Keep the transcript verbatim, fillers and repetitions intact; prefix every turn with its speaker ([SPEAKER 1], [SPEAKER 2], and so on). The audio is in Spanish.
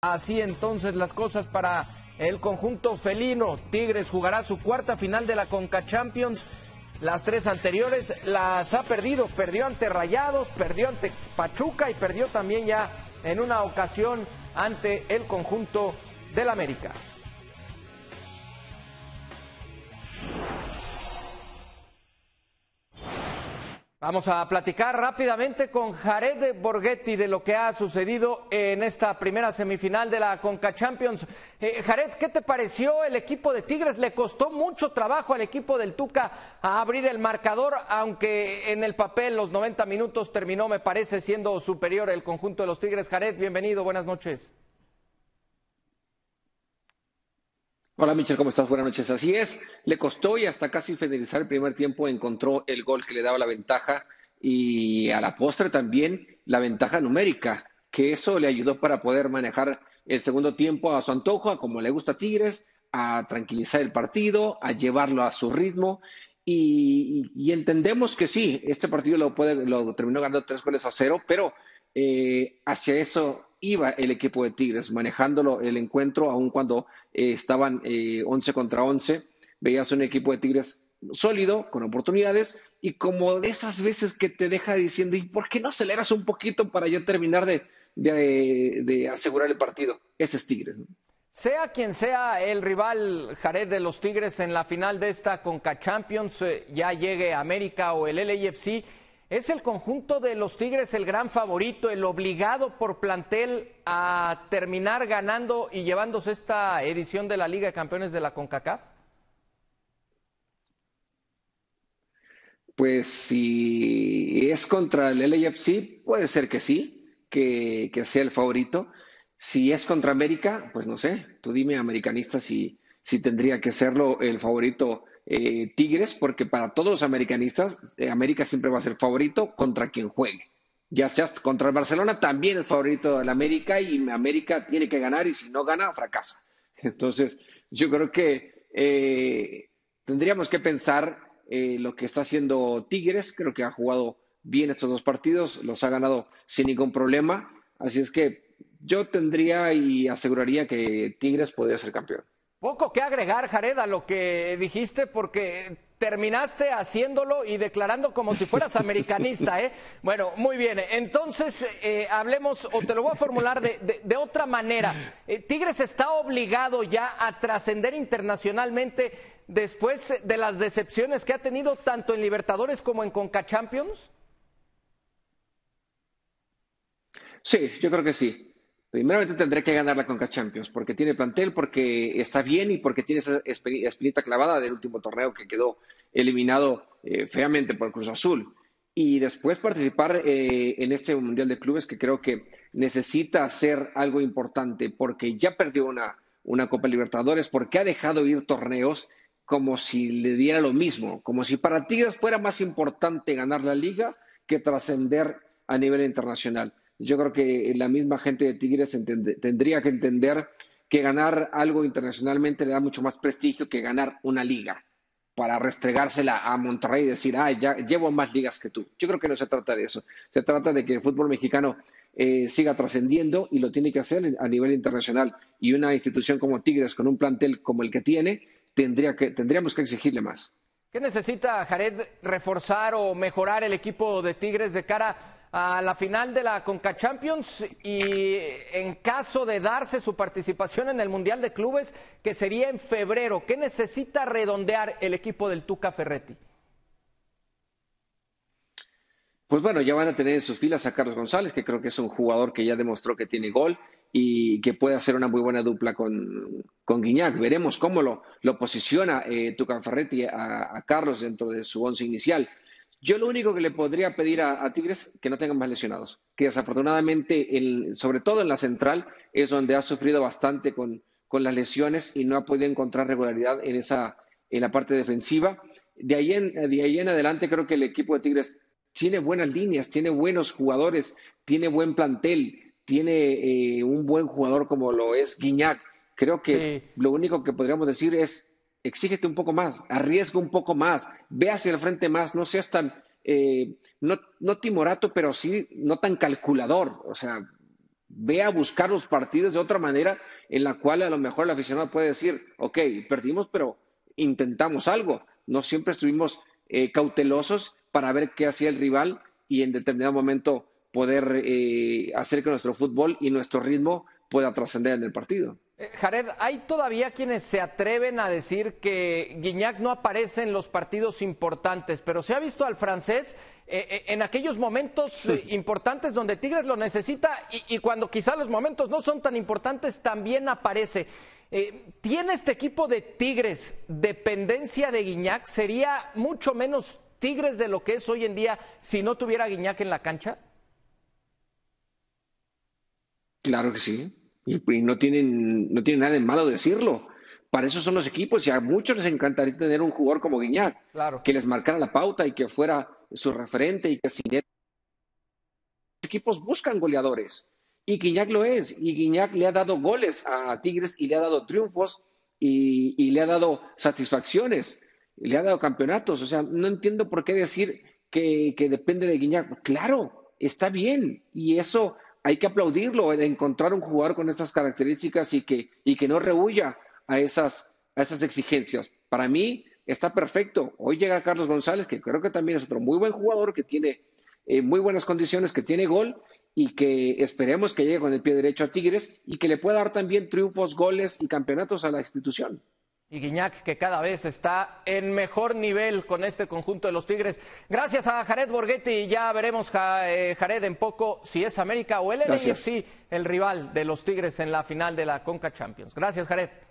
[SPEAKER 1] Así entonces las cosas para el conjunto felino. Tigres jugará su cuarta final de la Conca Champions. Las tres anteriores las ha perdido. Perdió ante Rayados, perdió ante Pachuca y perdió también ya en una ocasión ante el conjunto del América. Vamos a platicar rápidamente con Jared Borghetti de lo que ha sucedido en esta primera semifinal de la Conca Champions. Eh, Jared, ¿qué te pareció el equipo de Tigres? Le costó mucho trabajo al equipo del Tuca a abrir el marcador, aunque en el papel los noventa minutos terminó, me parece, siendo superior el conjunto de los Tigres. Jared, bienvenido, buenas noches.
[SPEAKER 2] Hola Michel, ¿cómo estás? Buenas noches. Así es, le costó y hasta casi finalizar el primer tiempo encontró el gol que le daba la ventaja y a la postre también la ventaja numérica, que eso le ayudó para poder manejar el segundo tiempo a su antojo, a como le gusta a Tigres, a tranquilizar el partido, a llevarlo a su ritmo y, y entendemos que sí, este partido lo, puede, lo terminó ganando tres goles a cero, pero eh, hacia eso iba el equipo de Tigres, manejándolo el encuentro, aun cuando eh, estaban eh, once contra once, veías un equipo de Tigres sólido, con oportunidades, y como de esas veces que te deja diciendo, ¿y por qué no aceleras un poquito para ya terminar de, de, de asegurar el partido? Ese es Tigres, ¿no?
[SPEAKER 1] Sea quien sea el rival, Jared, de los Tigres en la final de esta Conca Champions, eh, ya llegue América o el L A F C, ¿es el conjunto de los Tigres el gran favorito, el obligado por plantel a terminar ganando y llevándose esta edición de la Liga de Campeones de la CONCACAF?
[SPEAKER 2] Pues si es contra el L A F C, puede ser que sí, que, que sea el favorito. Si es contra América, pues no sé, tú dime, americanista, si, si tendría que serlo el favorito eh, Tigres, porque para todos los americanistas, eh, América siempre va a ser favorito contra quien juegue. Ya sea contra el Barcelona, también es favorito del América y América tiene que ganar y si no gana, fracasa. Entonces, yo creo que eh, tendríamos que pensar eh, lo que está haciendo Tigres. Creo que ha jugado bien estos dos partidos, los ha ganado sin ningún problema. Así es que yo tendría y aseguraría que Tigres podría ser campeón.
[SPEAKER 1] Poco que agregar, Jared, a lo que dijiste, porque terminaste haciéndolo y declarando como si fueras americanista, ¿eh? Bueno, muy bien. Entonces, eh, hablemos, o te lo voy a formular de, de, de otra manera. Eh, ¿Tigres está obligado ya a trascender internacionalmente después de las decepciones que ha tenido tanto en Libertadores como en Conca Champions?
[SPEAKER 2] Sí, yo creo que sí. Primeramente tendré que ganar la Conca Champions, porque tiene plantel, porque está bien y porque tiene esa espinita clavada del último torneo que quedó eliminado eh, feamente por Cruz Azul. Y después participar eh, en este Mundial de Clubes que creo que necesita hacer algo importante, porque ya perdió una, una Copa Libertadores, porque ha dejado ir torneos como si le diera lo mismo, como si para Tigres fuera más importante ganar la liga que trascender a nivel internacional. Yo creo que la misma gente de Tigres entend- tendría que entender que ganar algo internacionalmente le da mucho más prestigio que ganar una liga para restregársela a Monterrey y decir, ah, ya llevo más ligas que tú. Yo creo que no se trata de eso. Se trata de que el fútbol mexicano eh, siga trascendiendo y lo tiene que hacer a nivel internacional. Y una institución como Tigres, con un plantel como el que tiene, tendría que, tendríamos que exigirle más.
[SPEAKER 1] ¿Qué necesita, Jared, reforzar o mejorar el equipo de Tigres de cara a la final de la Conca Champions y en caso de darse su participación en el Mundial de Clubes, que sería en febrero? ¿Qué necesita redondear el equipo del Tuca Ferretti?
[SPEAKER 2] Pues bueno, ya van a tener en sus filas a Carlos González, que creo que es un jugador que ya demostró que tiene gol y que puede hacer una muy buena dupla con, con Guiñac. Veremos cómo lo, lo posiciona eh, Tuca Ferretti a, a Carlos dentro de su once inicial. Yo lo único que le podría pedir a, a Tigres que no tengan más lesionados, que desafortunadamente, el, sobre todo en la central, es donde ha sufrido bastante con, con las lesiones y no ha podido encontrar regularidad en esa, en la parte defensiva. De ahí en, de ahí en adelante creo que el equipo de Tigres tiene buenas líneas, tiene buenos jugadores, tiene buen plantel, tiene eh, un buen jugador como lo es Guiñac. Creo que
[SPEAKER 1] Sí.
[SPEAKER 2] lo único que podríamos decir es exígete un poco más, arriesga un poco más, ve hacia el frente más, no seas tan, eh, no, no timorato, pero sí no tan calculador. O sea, Ve a buscar los partidos de otra manera en la cual a lo mejor el aficionado puede decir, ok, perdimos, pero intentamos algo. No siempre estuvimos eh, cautelosos para ver qué hacía el rival y en determinado momento poder eh, hacer que nuestro fútbol y nuestro ritmo pueda trascender en el partido.
[SPEAKER 1] Eh, Jared, hay todavía quienes se atreven a decir que Gignac no aparece en los partidos importantes, pero se ha visto al francés eh, eh, en aquellos momentos eh, importantes donde Tigres lo necesita y, y cuando quizá los momentos no son tan importantes también aparece. Eh, ¿Tiene este equipo de Tigres dependencia de Gignac? ¿Sería mucho menos Tigres de lo que es hoy en día si no tuviera Gignac en la cancha?
[SPEAKER 2] Claro que sí. Y, y no tienen, no tienen nada de malo decirlo. Para eso son los equipos y a muchos les encantaría tener un jugador como Gignac,
[SPEAKER 1] Claro.
[SPEAKER 2] que les marcara la pauta y que fuera su referente y que sin él los equipos buscan goleadores. Y Gignac lo es. Y Gignac le ha dado goles a Tigres y le ha dado triunfos y, y le ha dado satisfacciones, le ha dado campeonatos. O sea, no entiendo por qué decir que, que depende de Gignac. Claro, está bien. Y eso hay que aplaudirlo, el encontrar un jugador con esas características y que, y que no rehuya a esas, a esas exigencias. Para mí está perfecto. Hoy llega Carlos González, que creo que también es otro muy buen jugador, que tiene eh, muy buenas condiciones, que tiene gol y que esperemos que llegue con el pie derecho a Tigres y que le pueda dar también triunfos, goles y campeonatos a la institución.
[SPEAKER 1] Y Gignac, que cada vez está en mejor nivel con este conjunto de los Tigres. Gracias a Jared Borghetti. Ya veremos, Jared, en poco si es América o el L A F C, el rival de los Tigres en la final de la Conca Champions. Gracias, Jared.